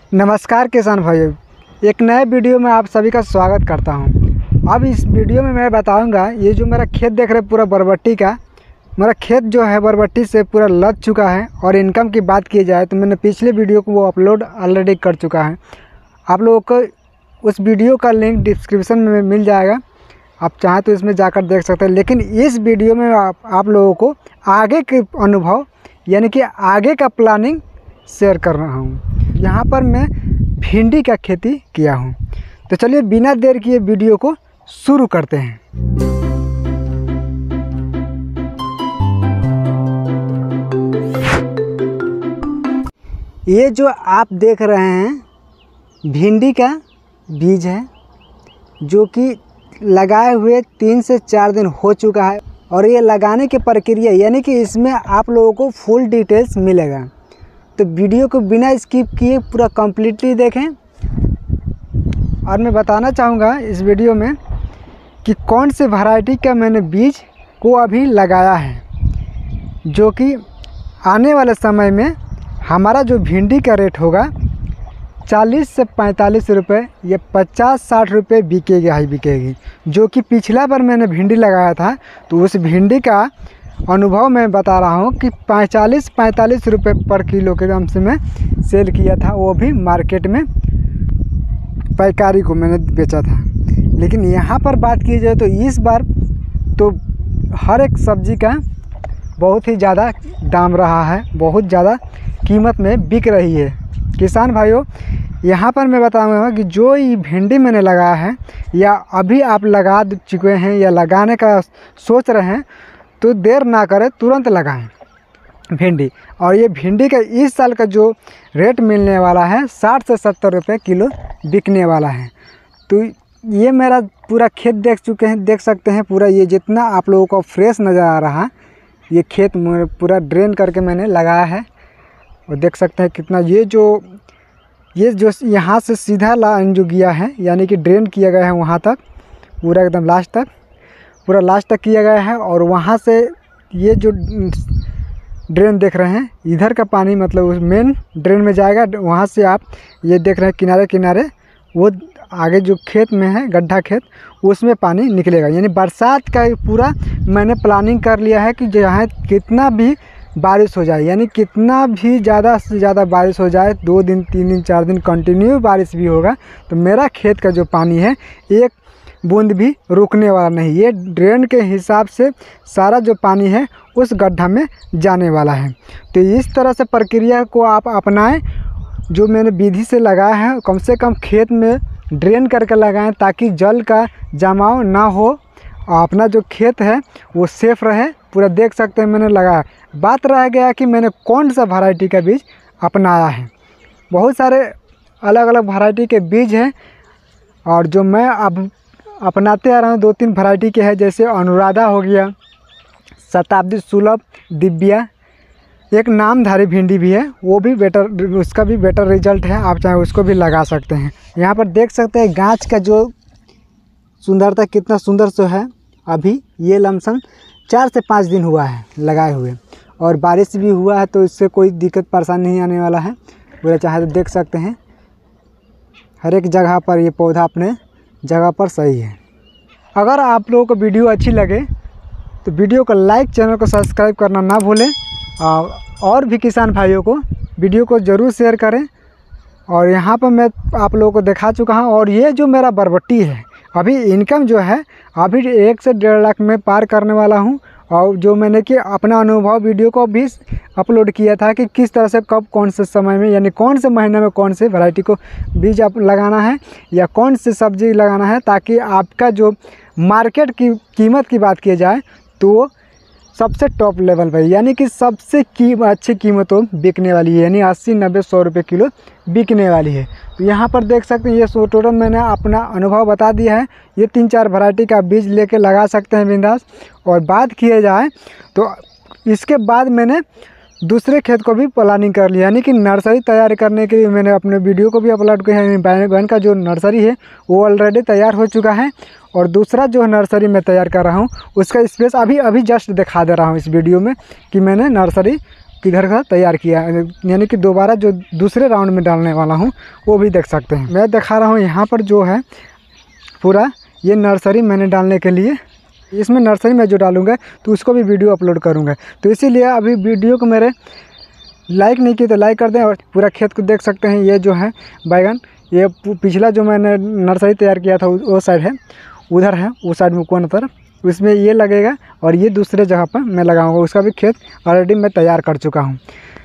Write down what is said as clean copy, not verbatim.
नमस्कार किसान भाइयों, एक नए वीडियो में आप सभी का स्वागत करता हूं। अब इस वीडियो में मैं बताऊंगा, ये जो मेरा खेत देख रहे पूरा बरबट्टी का, मेरा खेत जो है बरबट्टी से पूरा लद चुका है। और इनकम की बात की जाए तो मैंने पिछले वीडियो को वो अपलोड ऑलरेडी कर चुका है। आप लोगों को उस वीडियो का लिंक डिस्क्रिप्शन में मिल जाएगा, आप चाहें तो इसमें जाकर देख सकते हैं। लेकिन इस वीडियो में आप लोगों को आगे के अनुभव यानी कि आगे का प्लानिंग शेयर कर रहा हूँ। यहाँ पर मैं भिंडी का खेती किया हूँ। तो चलिए बिना देर किए वीडियो को शुरू करते हैं। ये जो आप देख रहे हैं भिंडी का बीज है, जो कि लगाए हुए 3 से 4 दिन हो चुका है। और ये लगाने की प्रक्रिया यानी कि इसमें आप लोगों को फुल डिटेल्स मिलेगा, तो वीडियो को बिना स्किप किए पूरा कंप्लीटली देखें। और मैं बताना चाहूँगा इस वीडियो में कि कौन से वैरायटी का मैंने बीज को अभी लगाया है, जो कि आने वाले समय में हमारा जो भिंडी का रेट होगा 40 से 45 रुपये या 50-60 रुपये बिकेगी। जो कि पिछला बार मैंने भिंडी लगाया था, तो उस भिंडी का अनुभव मैं बता रहा हूँ कि 45 रुपये पर किलो के दाम से मैं सेल किया था। वो भी मार्केट में पैकारी को मैंने बेचा था। लेकिन यहाँ पर बात की जाए तो इस बार तो हर एक सब्ज़ी का बहुत ही ज़्यादा दाम रहा है, बहुत ज़्यादा कीमत में बिक रही है। किसान भाइयों, यहाँ पर मैं बताऊँगा कि जो ये भिंडी मैंने लगाया है या अभी आप लगा चुके हैं या लगाने का सोच रहे हैं, तो देर ना करें, तुरंत लगाएं भिंडी। और ये भिंडी का इस साल का जो रेट मिलने वाला है 60 से 70 रुपये किलो बिकने वाला है। तो ये मेरा पूरा खेत देख सकते हैं। पूरा ये जितना आप लोगों को फ्रेश नज़र आ रहा है, ये खेत पूरा ड्रेन करके मैंने लगाया है। और देख सकते हैं कितना ये जो यहाँ से सीधा लाइन जो गया है, यानी कि ड्रेन किया गया है वहाँ तक, पूरा एकदम लास्ट तक किया गया है। और वहाँ से ये जो ड्रेन देख रहे हैं, इधर का पानी मतलब उस मेन ड्रेन में जाएगा। वहाँ से आप ये देख रहे हैं किनारे किनारे, वो आगे जो खेत में है गड्ढा खेत, उसमें पानी निकलेगा। यानी बरसात का पूरा मैंने प्लानिंग कर लिया है कि जहाँ कितना भी बारिश हो जाए, यानी कितना भी ज़्यादा से ज़्यादा बारिश हो जाए, 2 दिन 3 दिन 4 दिन कंटिन्यू बारिश भी होगा, तो मेरा खेत का जो पानी है एक बूंद भी रुकने वाला नहीं। ये ड्रेन के हिसाब से सारा जो पानी है उस गड्ढा में जाने वाला है। तो इस तरह से प्रक्रिया को आप अपनाएं, जो मैंने विधि से लगाया है। कम से कम खेत में ड्रेन करके लगाएं, ताकि जल का जमाव ना हो और अपना जो खेत है वो सेफ रहे। पूरा देख सकते हैं मैंने लगाया। बात रह गया कि मैंने कौन सा वैरायटी का बीज अपनाया है। बहुत सारे अलग अलग वैरायटी के बीज हैं, और जो मैं अब अपनाते आ रहा हूँ 2-3 वैरायटी के हैं। जैसे अनुराधा हो गया, शताब्दी सुलभ, दिव्या, एक नामधारी भिंडी भी है, वो भी बेटर, उसका भी बेटर रिजल्ट है। आप चाहे उसको भी लगा सकते हैं। यहाँ पर देख सकते हैं गाछ का जो सुंदरता कितना सुंदर सो है। अभी ये लमसम 4 से 5 दिन हुआ है लगाए हुए, और बारिश भी हुआ है, तो इससे कोई दिक्कत परेशानी नहीं आने वाला है। पूरा चाहे तो देख सकते हैं हर एक जगह पर ये पौधा अपने जगह पर सही है। अगर आप लोगों को वीडियो अच्छी लगे तो वीडियो को लाइक, चैनल को सब्सक्राइब करना ना भूलें। और भी किसान भाइयों को वीडियो को ज़रूर शेयर करें। और यहाँ पर मैं आप लोगों को दिखा चुका हूँ। और ये जो मेरा बरबट्टी है, अभी इनकम जो है अभी 1 से 1.5 लाख में पार करने वाला हूँ। और जो मैंने कि अपना अनुभव वीडियो को भी अपलोड किया था कि किस तरह से कब कौन से समय में, यानी कौन से महीने में कौन से वैरायटी को बीज आप लगाना है या कौन से सब्ज़ी लगाना है, ताकि आपका जो मार्केट की कीमत की बात की जाए तो सबसे टॉप लेवल पर, यानी कि सबसे अच्छी कीमतों बिकने वाली है। यानी 80, 90, 100 रुपये किलो बिकने वाली है। तो यहाँ पर देख सकते हैं ये टोटल मैंने अपना अनुभव बता दिया है। ये 3-4 वैरायटी का बीज लेके लगा सकते हैं बिंदास। और बात किया जाए तो इसके बाद मैंने दूसरे खेत को भी प्लानिंग कर लिया, यानी कि नर्सरी तैयार करने के लिए मैंने अपने वीडियो को भी अपलोड किया है। बैगन का जो नर्सरी है वो ऑलरेडी तैयार हो चुका है। और दूसरा जो नर्सरी मैं तैयार कर रहा हूँ उसका स्पेस अभी जस्ट दिखा दे रहा हूँ इस वीडियो में कि मैंने नर्सरी किधर का तैयार किया, यानी कि दोबारा जो दूसरे राउंड में डालने वाला हूँ वो भी देख सकते हैं। मैं दिखा रहा हूँ यहाँ पर जो है पूरा ये नर्सरी मैंने डालने के लिए, इसमें नर्सरी में जो डालूँगा तो उसको भी वीडियो अपलोड करूँगा। तो इसीलिए अभी वीडियो को मेरे लाइक नहीं किए तो लाइक कर दें। और पूरा खेत को देख सकते हैं, ये जो है बैगन, ये पिछला जो मैंने नर्सरी तैयार किया था वो साइड है, उधर है वो साइड में कौन तरफ, उसमें ये लगेगा और ये दूसरे जगह पर मैं लगाऊंगा। उसका भी खेत ऑलरेडी मैं तैयार कर चुका हूँ।